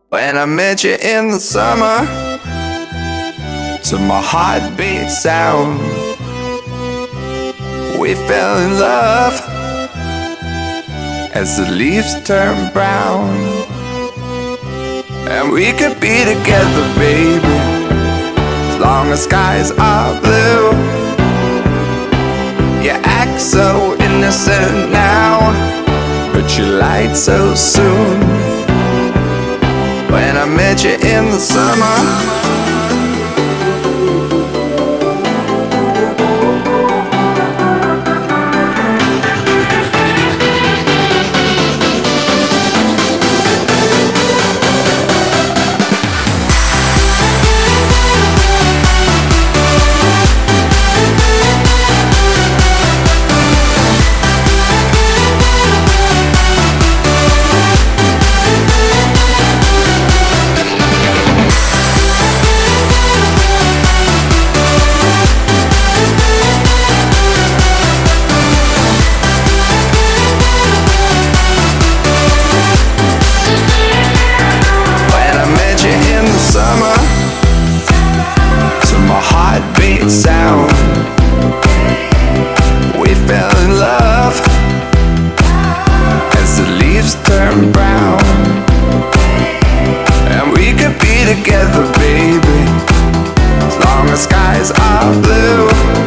When I met you in the summer, to my heartbeat sound, we fell in love as the leaves turn brown. And we could be together, baby, as long as skies are blue. You act so innocent now, but you lied so soon. When I met you in the summer, heartbeat sound, we fell in love as the leaves turn brown. And we could be together, baby, as long as skies are blue.